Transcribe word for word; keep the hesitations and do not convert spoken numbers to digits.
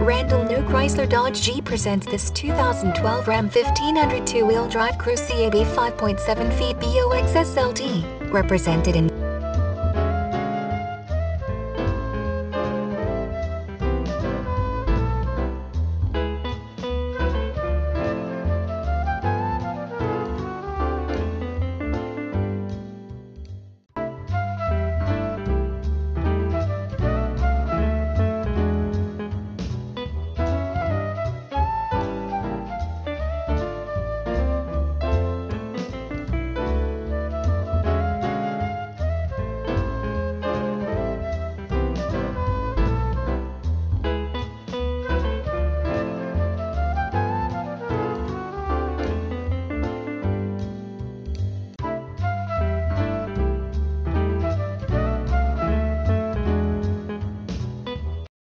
Randall New Chrysler Dodge Jeep presents this two thousand twelve Ram fifteen hundred two-wheel drive Cruise C A B five point seven feet Box S L T, represented in